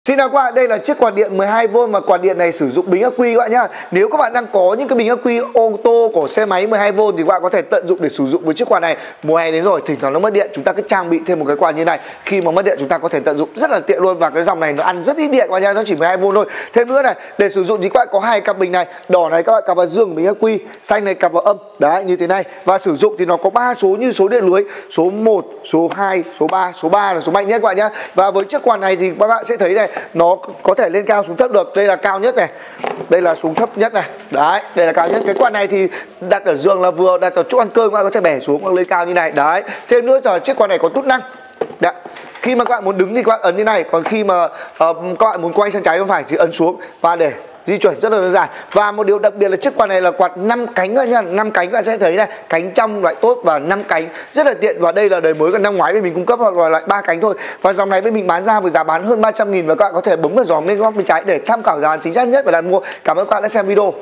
Xin chào các bạn, đây là chiếc quạt điện 12V và quạt điện này sử dụng bình ắc quy các bạn nhá. Nếu các bạn đang có những cái bình ắc quy ô tô của xe máy 12V thì các bạn có thể tận dụng để sử dụng với chiếc quạt này. Mùa hè đến rồi, thỉnh thoảng nó mất điện, chúng ta cứ trang bị thêm một cái quạt như này. Khi mà mất điện chúng ta có thể tận dụng rất là tiện luôn, và cái dòng này nó ăn rất ít điện các bạn nhá, nó chỉ 12V thôi. Thêm nữa này, để sử dụng thì các bạn có hai cặp bình này, đỏ này các bạn cặp vào dương của bình ắc quy, xanh này cặp vào âm. Đấy, như thế này. Và sử dụng thì nó có 3 số như số điện lưới, số 1, số 2, số 3. Số 3 là số mạnh nhất các bạn nhá. Và với chiếc quạt này thì các bạn sẽ thấy này, nó có thể lên cao xuống thấp được. Đây là cao nhất này, đây là xuống thấp nhất này. Đấy, đây là cao nhất. Cái quạt này thì đặt ở giường là vừa, đặt ở chỗ ăn cơm các bạn có thể bẻ xuống hoặc lên cao như này. Đấy. Thêm nữa là chiếc quạt này có tút năng. Đấy. Khi mà các bạn muốn đứng thì các bạn ấn như này, còn khi mà các bạn muốn quay sang trái sang phải thì ấn xuống và để di chuyển rất là đơn giản. Và một điều đặc biệt là chiếc quạt này là quạt 5 cánh các nha, 5 cánh các bạn sẽ thấy này, cánh trong loại tốt và 5 cánh rất là tiện. Và đây là đời mới, còn năm ngoái bên mình cung cấp là loại 3 cánh thôi. Và dòng này bên mình bán ra với giá bán hơn 300.000 và các bạn có thể bấm vào dòng bên góc bên trái để tham khảo giá chính xác nhất và đặt mua. Cảm ơn các bạn đã xem video.